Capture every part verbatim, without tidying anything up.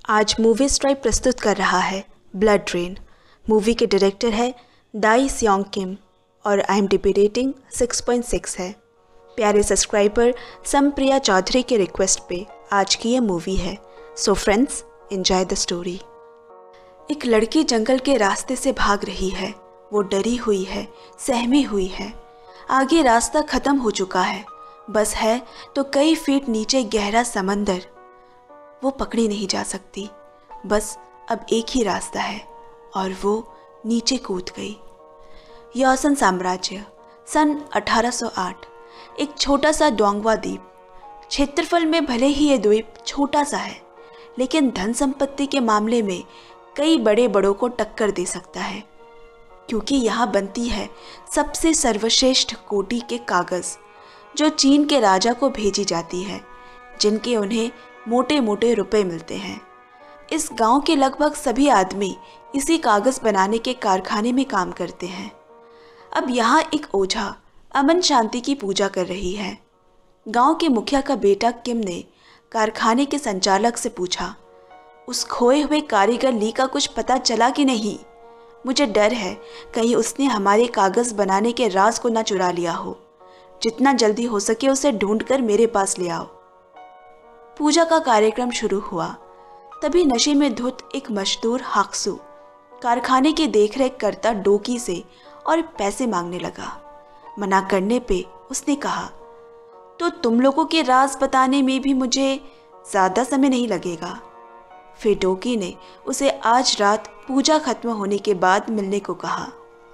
आज movie stripe प्रस्तुत कर रहा है ब्लड रेन। मूवी के डायरेक्टर है दाई सियोंग किम और IMDb rating six point six है। प्यारे सब्सक्राइबर समप्रिया चौधरी के रिक्वेस्ट पे आज की ये मूवी है। So friends, enjoy the story. एक लड़की जंगल के रास्ते से भाग रही है। वो डरी हुई है, सहमी हुई है। आगे रास्ता ख़त्म हो चुका है, बस है तो कई फीट नीचे गहरा समंदर। वो पकड़ी नहीं जा सकती, बस अब एक ही रास्ता है और वो नीचे कूद गई। यौसन साम्राज्य, सन अठारह सौ आठ। एक छोटा सा डोंगवा द्वीप। क्षेत्रफल में भले ही ये द्वीप छोटा सा है, लेकिन धन संपत्ति के मामले में कई बड़े बड़ों को टक्कर दे सकता है, क्योंकि यहाँ बनती है सबसे सर्वश्रेष्ठ कोटि के कागज़, जो चीन के राजा को भेजी जाती है, जिनके उन्हें मोटे मोटे रुपए मिलते हैं। इस गांव के लगभग सभी आदमी इसी कागज़ बनाने के कारखाने में काम करते हैं। अब यहाँ एक ओझा अमन शांति की पूजा कर रही है। गांव के मुखिया का बेटा किम ने कारखाने के संचालक से पूछा, उस खोए हुए कारीगर ली का कुछ पता चला कि नहीं? मुझे डर है कहीं उसने हमारे कागज़ बनाने के राज को ना चुरा लिया हो। जितना जल्दी हो सके उसे ढूंढकर मेरे पास ले आओ। पूजा का कार्यक्रम शुरू हुआ। तभी नशे में धुत एक मजदूर हाक्सू कारखाने की देखरेख करता डोकी से और पैसे मांगने लगा। मना करने पे उसने कहा, तो तुम लोगों के राज बताने में भी मुझे ज़्यादा समय नहीं लगेगा। फिर डोकी ने उसे आज रात पूजा खत्म होने के बाद मिलने को कहा।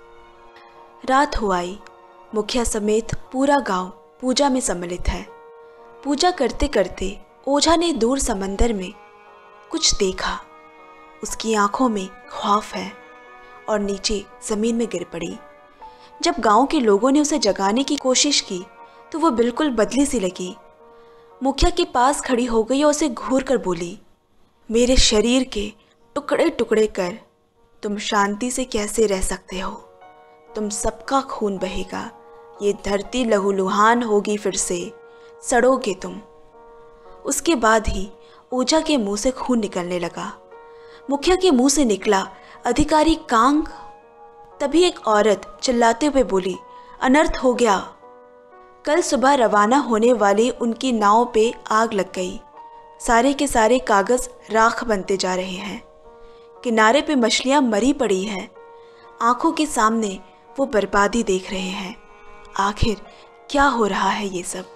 रात हो आई। मुखिया समेत पूरा गांव पूजा में सम्मिलित है। पूजा करते करते ओझा ने दूर समंदर में कुछ देखा। उसकी आंखों में खौफ है और नीचे ज़मीन में गिर पड़ी। जब गांव के लोगों ने उसे जगाने की कोशिश की तो वो बिल्कुल बदली सी लगी। मुखिया के पास खड़ी हो गई और उसे घूर कर बोली, मेरे शरीर के टुकड़े टुकड़े कर तुम शांति से कैसे रह सकते हो? तुम सबका खून बहेगा, ये धरती लहूलुहान होगी, फिर से सड़ोगे तुम। उसके बाद ही ओझा के मुंह से खून निकलने लगा। मुखिया के मुंह से निकला, अधिकारी कांग। तभी एक औरत चिल्लाते हुए बोली, अनर्थ हो गया। कल सुबह रवाना होने वाली उनकी नाव पे आग लग गई। सारे के सारे कागज़ राख बनते जा रहे हैं। किनारे पे मछलियां मरी पड़ी हैं। आंखों के सामने वो बर्बादी देख रहे हैं। आखिर क्या हो रहा है ये सब?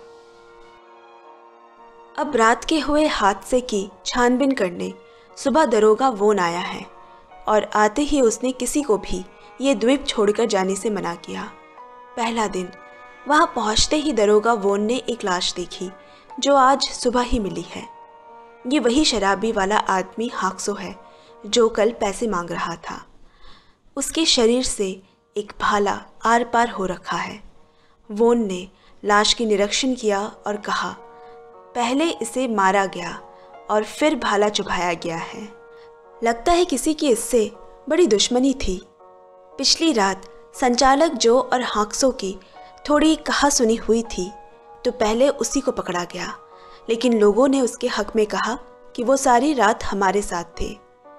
अब रात के हुए हादसे की छानबीन करने सुबह दरोगा वोन आया है और आते ही उसने किसी को भी ये द्वीप छोड़कर जाने से मना किया। पहला दिन वहाँ पहुँचते ही दरोगा वोन ने एक लाश देखी, जो आज सुबह ही मिली है। ये वही शराबी वाला आदमी हाक्सो है जो कल पैसे मांग रहा था। उसके शरीर से एक भाला आर पार हो रखा है। वोन ने लाश की निरीक्षण किया और कहा, पहले इसे मारा गया और फिर भाला चुभाया गया है। लगता है किसी की इससे बड़ी दुश्मनी थी। पिछली रात संचालक जो और हाक्सो की थोड़ी कहा सुनी हुई थी, तो पहले उसी को पकड़ा गया, लेकिन लोगों ने उसके हक में कहा कि वो सारी रात हमारे साथ थे।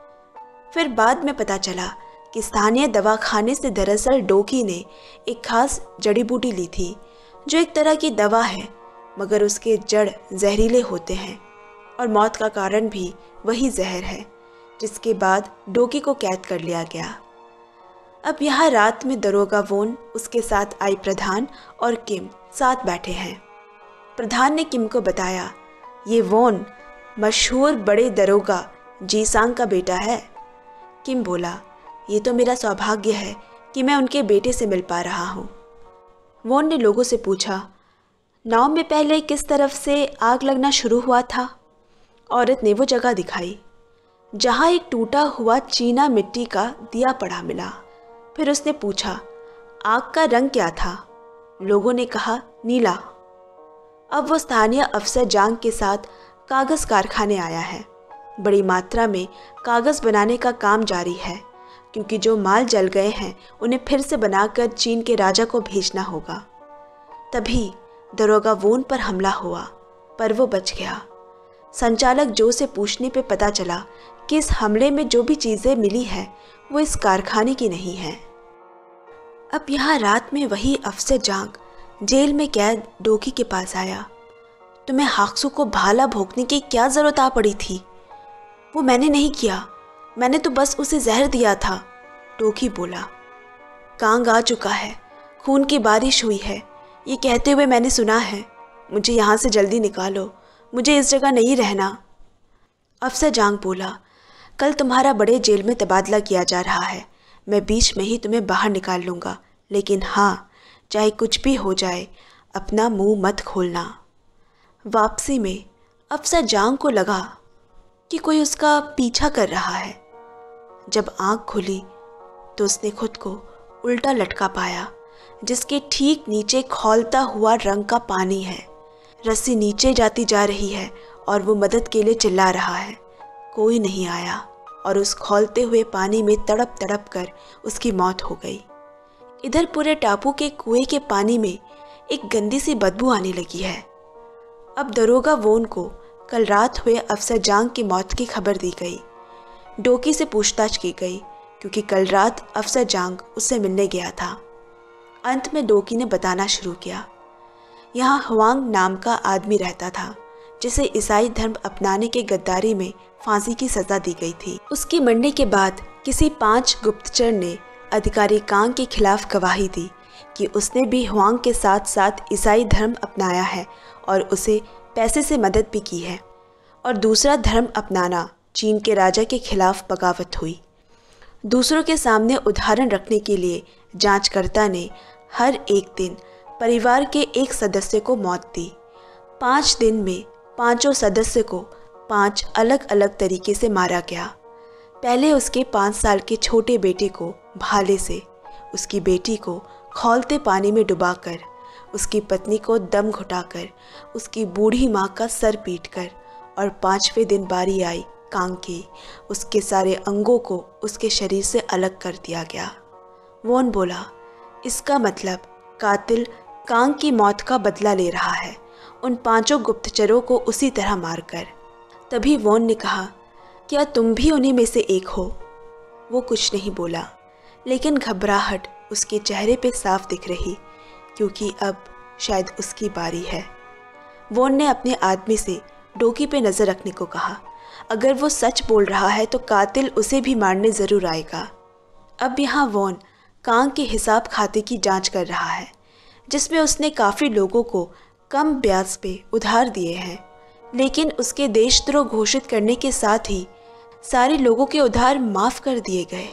फिर बाद में पता चला कि स्थानीय दवाखाने से दरअसल डोकी ने एक खास जड़ी बूटी ली थी, जो एक तरह की दवा है, मगर उसके जड़ जहरीले होते हैं और मौत का कारण भी वही जहर है, जिसके बाद डोकी को कैद कर लिया गया। अब यहाँ रात में दरोगा वोन, उसके साथ आई प्रधान और किम साथ बैठे हैं। प्रधान ने किम को बताया, ये वोन मशहूर बड़े दरोगा जीसांग का बेटा है। किम बोला, ये तो मेरा सौभाग्य है कि मैं उनके बेटे से मिल पा रहा हूँ। वोन ने लोगों से पूछा, नाव में पहले किस तरफ से आग लगना शुरू हुआ था? औरत ने वो जगह दिखाई जहाँ एक टूटा हुआ चीना मिट्टी का दिया पड़ा मिला। फिर उसने पूछा, आग का रंग क्या था? लोगों ने कहा, नीला। अब वो स्थानीय अफसर जांग के साथ कागज़ कारखाने आया है। बड़ी मात्रा में कागज़ बनाने का काम जारी है, क्योंकि जो माल जल गए हैं उन्हें फिर से बनाकर चीन के राजा को भेजना होगा। तभी दरोगा वोन पर हमला हुआ, पर वो बच गया। संचालक जो से पूछने पे पता चला कि इस हमले में जो भी चीज़ें मिली है वो इस कारखाने की नहीं है। अब यहाँ रात में वही अफसर जांग जेल में कैद डोकी के पास आया। तुम्हें हाक्सू को भाला भोंकने की क्या ज़रूरत आ पड़ी थी? वो मैंने नहीं किया, मैंने तो बस उसे जहर दिया था, डोकी बोला। कांग आ चुका है, खून की बारिश हुई है, ये कहते हुए मैंने सुना है। मुझे यहाँ से जल्दी निकालो, मुझे इस जगह नहीं रहना। अफसर जांग बोला, कल तुम्हारा बड़े जेल में तबादला किया जा रहा है, मैं बीच में ही तुम्हें बाहर निकाल लूँगा, लेकिन हाँ, चाहे कुछ भी हो जाए अपना मुंह मत खोलना। वापसी में अफसर जांग को लगा कि कोई उसका पीछा कर रहा है। जब आँख खुली तो उसने खुद को उल्टा लटका पाया, जिसके ठीक नीचे खौलता हुआ रंग का पानी है। रस्सी नीचे जाती जा रही है और वो मदद के लिए चिल्ला रहा है। कोई नहीं आया और उस खौलते हुए पानी में तड़प तड़प कर उसकी मौत हो गई। इधर पूरे टापू के कुएं के पानी में एक गंदी सी बदबू आने लगी है। अब दरोगा वोन को कल रात हुए अफसर जांग की मौत की खबर दी गई। डोकी से पूछताछ की गई क्योंकि कल रात अफसर जांग उससे मिलने गया था। अंत में डोकी ने बताना शुरू किया। यहाँ हुआंग नाम का आदमी रहता था, जिसे ईसाई धर्म अपनाने के गद्दारी में फांसी की सज़ा दी गई थी। उसकी मरने के बाद किसी पांच गुप्तचर ने अधिकारी कांग के खिलाफ गवाही दी कि उसने भी हुआंग के साथ साथ ईसाई धर्म अपनाया है और उसे पैसे से मदद भी की है, और दूसरा धर्म अपनाना चीन के राजा के खिलाफ बगावत हुई। दूसरों के सामने उदाहरण रखने के लिए जांचकर्ता ने हर एक दिन परिवार के एक सदस्य को मौत दी। पाँच दिन में पांचों सदस्य को पांच अलग अलग तरीके से मारा गया। पहले उसके पाँच साल के छोटे बेटे को भाले से, उसकी बेटी को खौलते पानी में डुबाकर, उसकी पत्नी को दम घुटाकर, उसकी बूढ़ी माँ का सर पीटकर, और पाँचवें दिन बारी आई कांग की, उसके सारे अंगों को उसके शरीर से अलग कर दिया गया। वोन बोला, इसका मतलब कातिल कांग की मौत का बदला ले रहा है, उन पांचों गुप्तचरों को उसी तरह मारकर। तभी वोन ने कहा, क्या तुम भी उन्हीं में से एक हो? वो कुछ नहीं बोला, लेकिन घबराहट उसके चेहरे पे साफ दिख रही, क्योंकि अब शायद उसकी बारी है। वोन ने अपने आदमी से डोकी पे नज़र रखने को कहा। अगर वो सच बोल रहा है तो कातिल उसे भी मारने ज़रूर आएगा। अब यहाँ वोन कांग के हिसाब खाते की जांच कर रहा है, जिसमें उसने काफ़ी लोगों को कम ब्याज पे उधार दिए हैं, लेकिन उसके देशद्रोह घोषित करने के साथ ही सारे लोगों के उधार माफ़ कर दिए गए।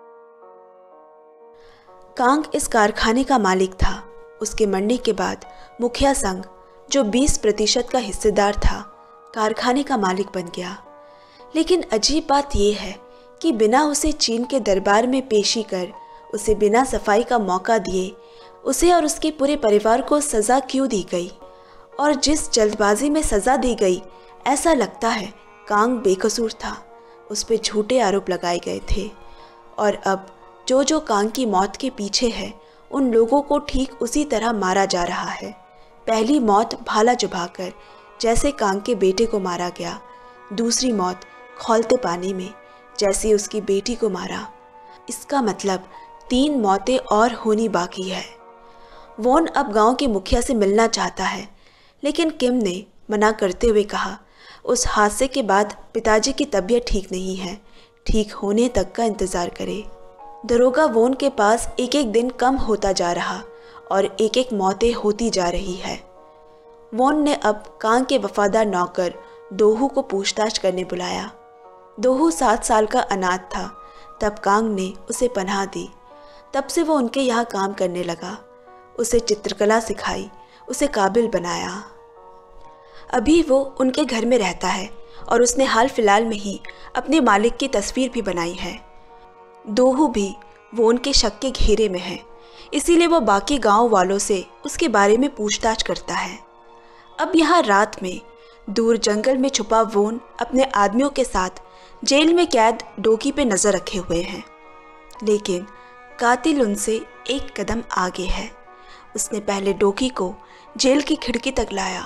कांग इस कारखाने का मालिक था। उसके मरने के बाद मुखिया संघ, जो बीस प्रतिशत का हिस्सेदार था, कारखाने का मालिक बन गया। लेकिन अजीब बात यह है कि बिना उसे चीन के दरबार में पेशी कर, उसे बिना सफाई का मौका दिए, उसे और उसके पूरे परिवार को सज़ा क्यों दी गई? और जिस जल्दबाजी में सज़ा दी गई, ऐसा लगता है कांग बेकसूर था। उस पर झूठे आरोप लगाए गए थे, और अब जो जो कांग की मौत के पीछे है, उन लोगों को ठीक उसी तरह मारा जा रहा है। पहली मौत भाला चुभाकर, जैसे कांग के बेटे को मारा गया। दूसरी मौत खौलते पानी में, जैसे उसकी बेटी को मारा। इसका मतलब तीन मौतें और होनी बाकी है। वोन अब गांव के मुखिया से मिलना चाहता है, लेकिन किम ने मना करते हुए कहा, उस हादसे के बाद पिताजी की तबीयत ठीक नहीं है, ठीक होने तक का इंतज़ार करे। दरोगा वोन के पास एक एक दिन कम होता जा रहा और एक एक मौतें होती जा रही है। वोन ने अब कांग के वफादार नौकर दोहू को पूछताछ करने बुलाया। दोहू सात साल का अनाथ था तब कांग ने उसे पनाह दी। तब से वो उनके यहाँ काम करने लगा। उसे चित्रकला सिखाई, उसे काबिल बनाया। अभी वो उनके घर में रहता है और उसने हाल फिलहाल में ही अपने मालिक की तस्वीर भी बनाई है। दोहू भी वो उनके शक के घेरे में है, इसीलिए वो बाकी गांव वालों से उसके बारे में पूछताछ करता है। अब यहाँ रात में दूर जंगल में छुपा वोन अपने आदमियों के साथ जेल में कैद डोकी पे नज़र रखे हुए हैं, लेकिन कातिल उनसे एक कदम आगे है। उसने पहले डोकी को जेल की खिड़की तक लाया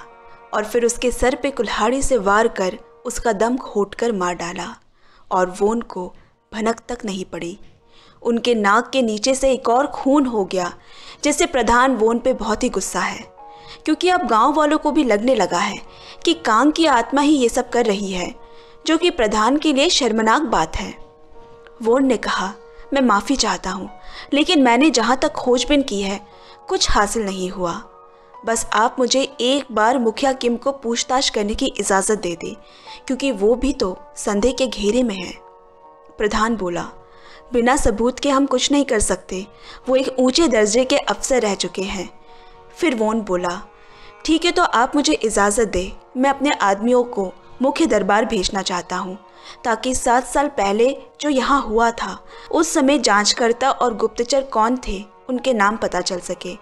और फिर उसके सर पे कुल्हाड़ी से वार कर उसका दम घोट कर मार डाला और वोन को भनक तक नहीं पड़ी। उनके नाक के नीचे से एक और खून हो गया, जिससे प्रधान वोन पे बहुत ही गुस्सा है, क्योंकि अब गांव वालों को भी लगने लगा है कि कांग की आत्मा ही ये सब कर रही है, जो कि प्रधान के लिए शर्मनाक बात है। वोन ने कहा, मैं माफ़ी चाहता हूँ, लेकिन मैंने जहाँ तक खोजबीन की है कुछ हासिल नहीं हुआ। बस आप मुझे एक बार मुखिया किम को पूछताछ करने की इजाज़त दे दें, क्योंकि वो भी तो संदेह के घेरे में है। प्रधान बोला, बिना सबूत के हम कुछ नहीं कर सकते, वो एक ऊंचे दर्जे के अफसर रह चुके हैं। फिर वोन बोला, ठीक है, तो आप मुझे इजाज़त दें, मैं अपने आदमियों को मुख्य दरबार भेजना चाहता हूँ, ताकि सात साल पहले जो यहाँ हुआ था उस समय जांचकर्ता और गुप्तचर कौन थे उनके नाम पता चल सके।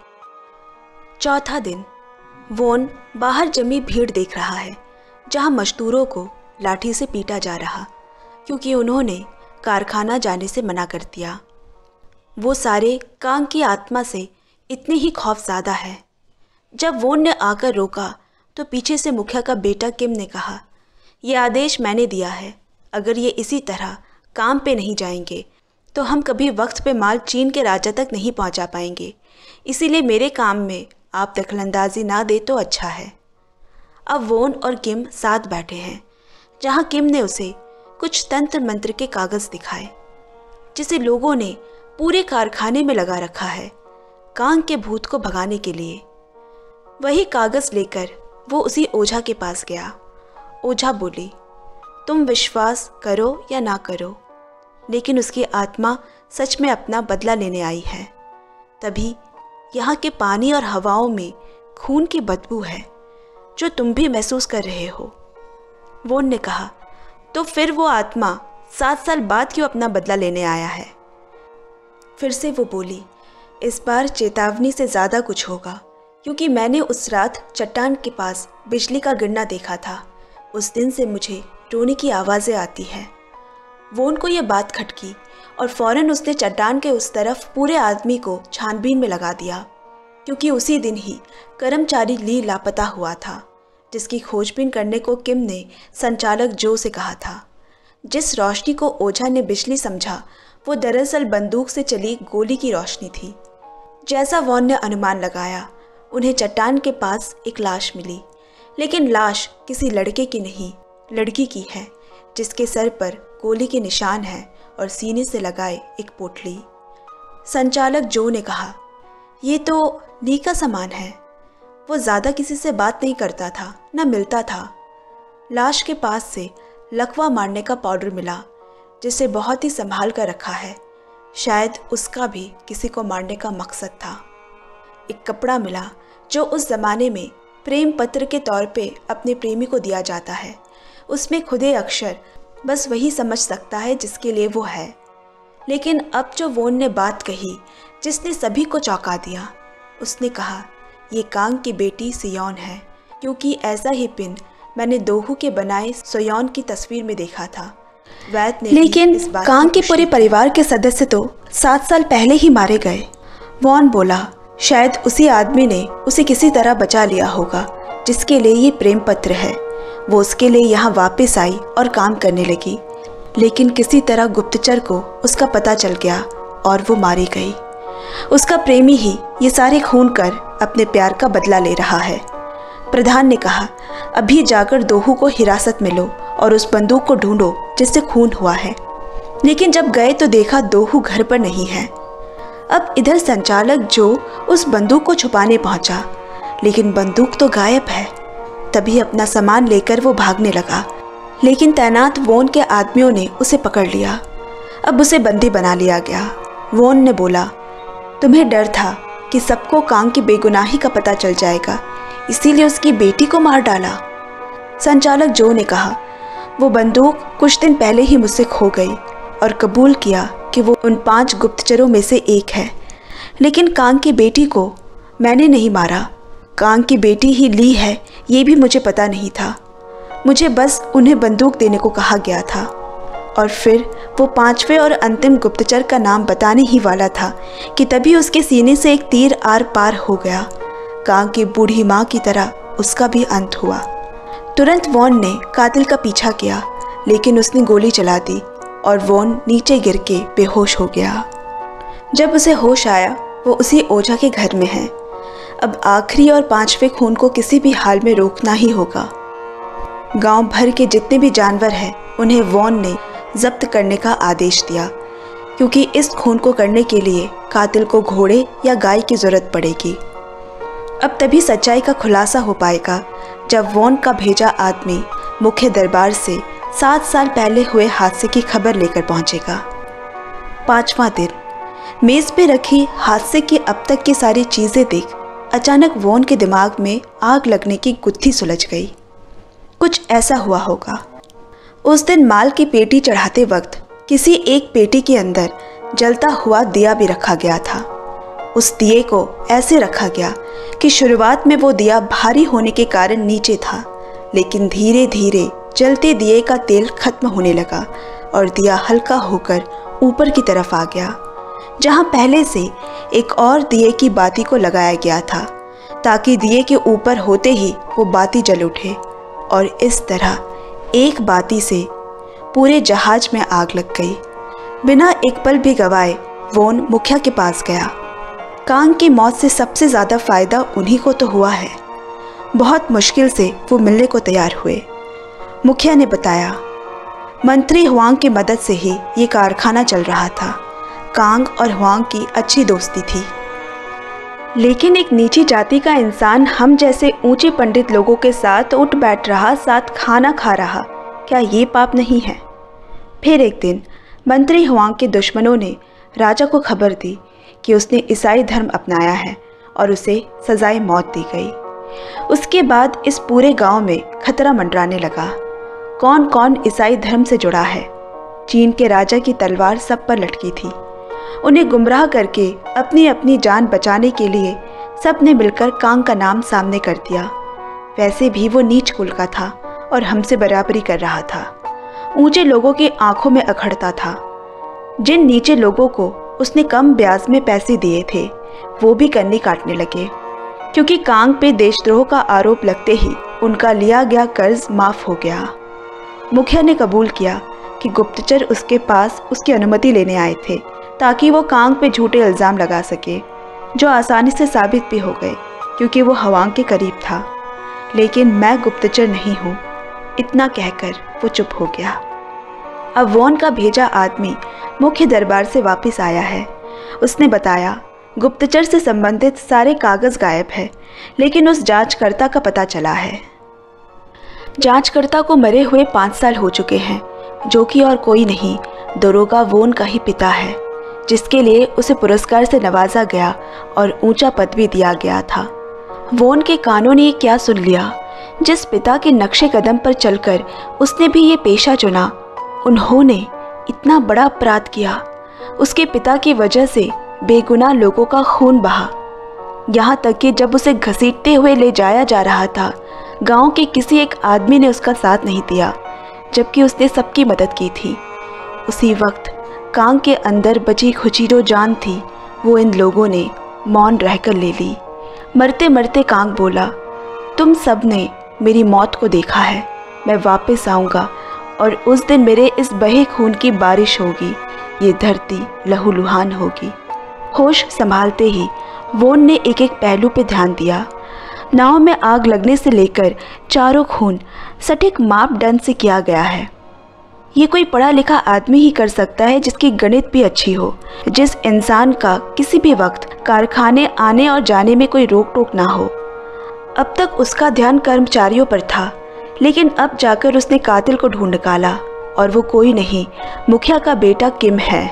चौथा दिन वोन बाहर जमी भीड़ देख रहा है, जहाँ मजदूरों को लाठी से पीटा जा रहा, क्योंकि उन्होंने कारखाना जाने से मना कर दिया। वो सारे कांग की आत्मा से इतने ही खौफज़दा है। जब वोन ने आकर रोका तो पीछे से मुखिया का बेटा किम ने कहा, ये आदेश मैंने दिया है, अगर ये इसी तरह काम पे नहीं जाएंगे तो हम कभी वक्त पे माल चीन के राजा तक नहीं पहुंचा पाएंगे, इसीलिए मेरे काम में आप दखलंदाजी ना दे तो अच्छा है। अब वोन और किम साथ बैठे हैं, जहां किम ने उसे कुछ तंत्र मंत्र के कागज़ दिखाए, जिसे लोगों ने पूरे कारखाने में लगा रखा है कांग के भूत को भगाने के लिए। वही कागज़ लेकर वो उसी ओझा के पास गया। ओझा बोली, तुम विश्वास करो या ना करो, लेकिन उसकी आत्मा सच में अपना बदला लेने आई है। तभी यहाँ के पानी और हवाओं में खून की बदबू है, जो तुम भी महसूस कर रहे हो। वोन ने कहा, तो फिर वो आत्मा सात साल बाद क्यों अपना बदला लेने आया है? फिर से वो बोली, इस बार चेतावनी से ज़्यादा कुछ होगा, क्योंकि मैंने उस रात चट्टान के पास बिजली का गिरना देखा था। उस दिन से मुझे रोने की आवाज़ें आती हैं। वोन को यह बात खटकी और फौरन उसने चट्टान के उस तरफ पूरे आदमी को छानबीन में लगा दिया, क्योंकि उसी दिन ही कर्मचारी ली लापता हुआ था, जिसकी खोजबीन करने को किम ने संचालक जो से कहा था। जिस रोशनी को ओझा ने बिजली समझा, वो दरअसल बंदूक से चली गोली की रोशनी थी। जैसा वोन ने अनुमान लगाया, उन्हें चट्टान के पास एक लाश मिली, लेकिन लाश किसी लड़के की नहीं, लड़की की है, जिसके सर पर गोली के निशान हैं और सीने से लगाए एक पोटली। संचालक जो ने कहा, ये तो ली का सामान है। वो ज़्यादा किसी से बात नहीं करता था, न मिलता था। लाश के पास से लकवा मारने का पाउडर मिला, जिसे बहुत ही संभाल कर रखा है। शायद उसका भी किसी को मारने का मकसद था। एक कपड़ा मिला, जो उस ज़माने में प्रेम पत्र के तौर पे अपने प्रेमी को दिया जाता है। उसमें खुदे अक्षर बस वही समझ सकता है जिसके लिए वो है। लेकिन अब जो वोन ने बात कही, जिसने सभी को चौंका दिया, उसने कहा, ये कांग की बेटी सियोन है, क्योंकि ऐसा ही पिन मैंने दोहू के बनाए सोयोन की तस्वीर में देखा था। वैद ने लेकिन कांग के पूरे परिवार के सदस्य तो सात साल पहले ही मारे गए। वॉन बोला, शायद उसी आदमी ने उसे किसी तरह बचा लिया होगा, जिसके लिए ये प्रेम पत्र है। वो उसके लिए यहाँ वापस आई और काम करने लगी, लेकिन किसी तरह गुप्तचर को उसका पता चल गया और वो मारी गई। उसका प्रेमी ही ये सारे खून कर अपने प्यार का बदला ले रहा है। प्रधान ने कहा, अभी जाकर दोहू को हिरासत में लो और उस बंदूक को ढूंढो जिससे खून हुआ है। लेकिन जब गए तो देखा दोहू घर पर नहीं है। अब इधर संचालक जो उस बंदूक को छुपाने पहुंचा, लेकिन बंदूक तो गायब है। तभी अपना सामान लेकर वो भागने लगा, लेकिन तैनात वोन के आदमियों ने उसे पकड़ लिया। अब उसे बंदी बना लिया गया। वोन ने बोला, तुम्हें डर था कि सबको कांग की बेगुनाही का पता चल जाएगा, इसीलिए उसकी बेटी को मार डाला। संचालक जो ने कहा, वो बंदूक कुछ दिन पहले ही मुझसे खो गई और कबूल किया कि वो उन पांच गुप्तचरों में से एक है। लेकिन कांग की बेटी को मैंने नहीं मारा। कांग की बेटी ही ली है, ये भी मुझे पता नहीं था। मुझे बस उन्हें बंदूक देने को कहा गया था। और फिर वो पांचवें और अंतिम गुप्तचर का नाम बताने ही वाला था कि तभी उसके सीने से एक तीर आर पार हो गया। कांग की बूढ़ी माँ की तरह उसका भी अंत हुआ। तुरंत वॉन ने कातिल का पीछा किया, लेकिन उसने गोली चला दी और वॉन नीचे गिर के बेहोश हो गया। जब उसे होश आया वो उसी ओझा के घर में है। अब आखिरी और पांचवें खून को किसी भी हाल में रोकना ही होगा। गांव भर के जितने भी जानवर हैं उन्हें वॉन ने जब्त करने का आदेश दिया, क्योंकि इस खून को करने के लिए कातिल को घोड़े या गाय की ज़रूरत पड़ेगी। अब तभी सच्चाई का खुलासा हो पाएगा जब वॉन का भेजा आदमी मुख्य दरबार से सात साल पहले हुए हादसे की खबर लेकर पहुंचेगा। पांचवा दिन। मेज़ पे रखी हादसे की अब तक की सारी चीज़ें देख अचानक वॉन के दिमाग में आग लगने की गुत्थी सुलझ गई। कुछ ऐसा हुआ होगा। उस दिन माल की पेटी चढ़ाते वक्त किसी एक पेटी के अंदर जलता हुआ दिया भी रखा गया था। उस दिए को ऐसे रखा गया कि शुरुआत में वो दिया भारी होने के कारण नीचे था, लेकिन धीरे धीरे जलते दिए का तेल खत्म होने लगा और दिया हल्का होकर ऊपर की तरफ आ गया, जहाँ पहले से एक और दिए की बाती को लगाया गया था, ताकि दिए के ऊपर होते ही वो बाती जल उठे। और इस तरह एक बाती से पूरे जहाज में आग लग गई। बिना एक पल भी गवाए वॉन मुखिया के पास गया। कांग की मौत से सबसे ज़्यादा फ़ायदा उन्हीं को तो हुआ है। बहुत मुश्किल से वो मिलने को तैयार हुए। मुखिया ने बताया, मंत्री हुआंग की मदद से ही ये कारखाना चल रहा था। कांग और हुआंग की अच्छी दोस्ती थी, लेकिन एक नीची जाति का इंसान हम जैसे ऊंचे पंडित लोगों के साथ उठ बैठ रहा, साथ खाना खा रहा, क्या ये पाप नहीं है? फिर एक दिन मंत्री हुआंग के दुश्मनों ने राजा को खबर दी कि उसने ईसाई धर्म अपनाया है और उसे सजाए मौत दी गई। उसके बाद इस पूरे गांव में खतरा मंडराने लगा। कौन कौन ईसाई धर्म से जुड़ा है? चीन के राजा की तलवार सब पर लटकी थी। उन्हें गुमराह करके अपनी अपनी जान बचाने के लिए सब ने मिलकर कांग का नाम सामने कर दिया। वैसे भी वो नीच कुल का था और हमसे बराबरी कर रहा था। ऊंचे लोगों की आंखों में अखड़ता था। जिन नीचे लोगों को उसने कम ब्याज में पैसे दिए थे वो भी कन्नी काटने लगे, क्योंकि कांग पे देशद्रोह का आरोप लगते ही उनका लिया गया कर्ज माफ़ हो गया। मुखिया ने कबूल किया कि गुप्तचर उसके पास उसकी अनुमति लेने आए थे, ताकि वो कांग पे झूठे इल्ज़ाम लगा सके, जो आसानी से साबित भी हो गए क्योंकि वो हुआंग के करीब था। लेकिन मैं गुप्तचर नहीं हूँ, इतना कहकर वो चुप हो गया। अब वॉन का भेजा आदमी मुख्य दरबार से वापस आया है। उसने बताया, गुप्तचर से संबंधित सारे कागज़ गायब है, लेकिन उस जांचकर्ता का पता चला है। जांचकर्ता को मरे हुए पाँच साल हो चुके हैं, जो कि और कोई नहीं दरोगा वॉन का ही पिता है, जिसके लिए उसे पुरस्कार से नवाजा गया और ऊंचा पद भी दिया गया था। वॉन के कानों ने क्या सुन लिया? जिस पिता के नक्शे कदम पर चलकर उसने भी ये पेशा चुना, उन्होंने इतना बड़ा अपराध किया। उसके पिता की वजह से बेगुनाह लोगों का खून बहा, यहाँ तक कि जब उसे घसीटते हुए ले जाया जा रहा था, गांव के किसी एक आदमी ने उसका साथ नहीं दिया, जबकि उसने सबकी मदद की थी। उसी वक्त कांग के अंदर बची खुची जो जान थी वो इन लोगों ने मौन रहकर ले ली। मरते मरते कांग बोला, तुम सब ने मेरी मौत को देखा है, मैं वापस आऊँगा और उस दिन मेरे इस बहे खून की बारिश होगी, ये धरती लहूलुहान होगी। होश संभालते ही वॉन ने एक एक पहलू पे ध्यान दिया। नाव में आग लगने से लेकर चारों खून सटीक मापदंड से किया गया है। ये कोई पढ़ा लिखा आदमी ही कर सकता है जिसकी गणित भी अच्छी हो, जिस इंसान का किसी भी वक्त कारखाने आने और जाने में कोई रोक टोक ना हो। अब तक उसका ध्यान कर्मचारियों पर था, लेकिन अब जाकर उसने कातिल को ढूंढ निकाला और वो कोई नहीं, मुखिया का बेटा किम है।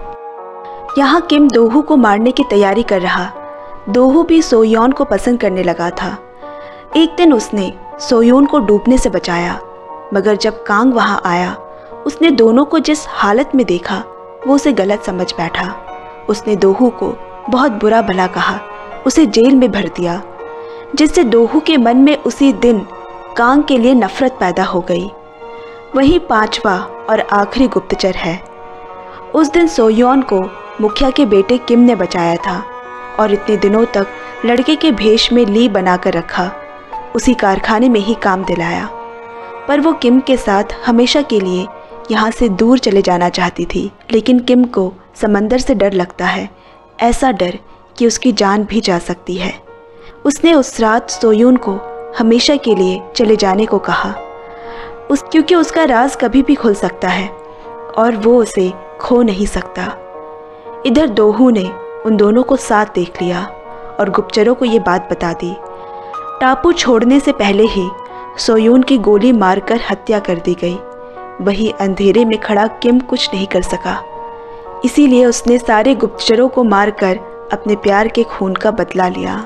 यहाँ किम दोहू को मारने की तैयारी कर रहा। दोहू भी सोयोन को पसंद करने लगा था। एक दिन उसने सोयोन को डूबने से बचाया, मगर जब कांग वहाँ आया उसने दोनों को जिस हालत में देखा वो उसे गलत समझ बैठा। उसने दोहू को बहुत बुरा भला कहा, उसे जेल में भर दिया, जिससे दोहू के मन में उसी दिन कांग के लिए नफरत पैदा हो गई। वही पांचवा और आखिरी गुप्तचर है। उस दिन सोयोन को मुखिया के बेटे किम ने बचाया था और इतने दिनों तक लड़के के भेष में ली बनाकर रखा। उसी कारखाने में ही काम दिलाया, पर वो किम के साथ हमेशा के लिए यहाँ से दूर चले जाना चाहती थी। लेकिन किम को समंदर से डर लगता है, ऐसा डर कि उसकी जान भी जा सकती है। उसने उस रात सोयून को हमेशा के लिए चले जाने को कहा, उस क्योंकि उसका राज कभी भी खुल सकता है और वो उसे खो नहीं सकता। इधर दोहू ने उन दोनों को साथ देख लिया और गुप्तचरों को ये बात बता दी। टापू छोड़ने से पहले ही सोयून की गोली मारकर हत्या कर दी गई। वही अंधेरे में खड़ा किम कुछ नहीं कर सका, इसीलिए उसने सारे गुप्तचरों को मारकर अपने प्यार के खून का बदला लिया।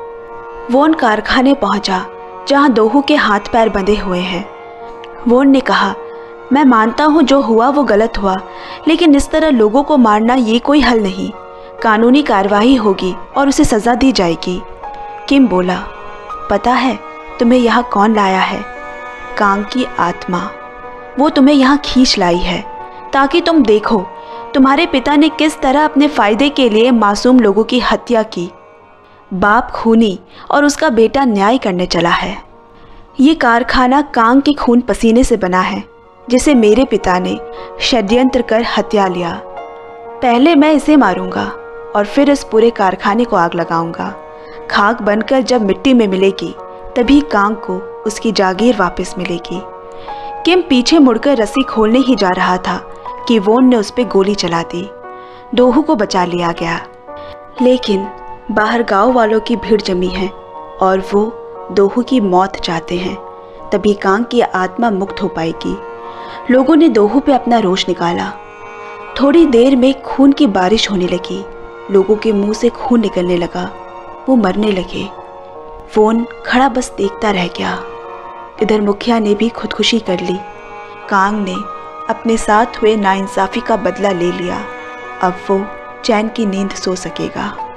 वॉन कारखाने पहुंचा जहां दोहू के हाथ पैर बंधे हुए हैं। वॉन ने कहा, मैं मानता हूं जो हुआ वो गलत हुआ, लेकिन इस तरह लोगों को मारना ये कोई हल नहीं। कानूनी कार्रवाई होगी और उसे सज़ा दी जाएगी। किम बोला, पता है तुम्हें यहाँ कौन लाया है? कांग की आत्मा। वो तुम्हें यहाँ खींच लाई है ताकि तुम देखो तुम्हारे पिता ने किस तरह अपने फ़ायदे के लिए मासूम लोगों की हत्या की। बाप खूनी और उसका बेटा न्याय करने चला है। ये कारखाना कांग के खून पसीने से बना है, जिसे मेरे पिता ने षड्यंत्र कर हत्या लिया। पहले मैं इसे मारूंगा और फिर इस पूरे कारखाने को आग लगाऊंगा। खाक बनकर जब मिट्टी में मिलेगी तभी कांग को उसकी जागीर वापस मिलेगी। किम पीछे मुड़कर रस्सी खोलने ही जा रहा था कि वॉन ने उस पर गोली चला दी। दोहू को बचा लिया गया, लेकिन बाहर गांव वालों की भीड़ जमी है और वो दोहू की मौत चाहते हैं। तभी कांग की आत्मा मुक्त हो पाएगी। लोगों ने दोहू पे अपना रोष निकाला। थोड़ी देर में खून की बारिश होने लगी। लोगों के मुंह से खून निकलने लगा। वो मरने लगे। वॉन खड़ा बस देखता रह गया। इधर मुखिया ने भी खुदकुशी कर ली। कांग ने अपने साथ हुए नाइंसाफ़ी का बदला ले लिया। अब वो चैन की नींद सो सकेगा।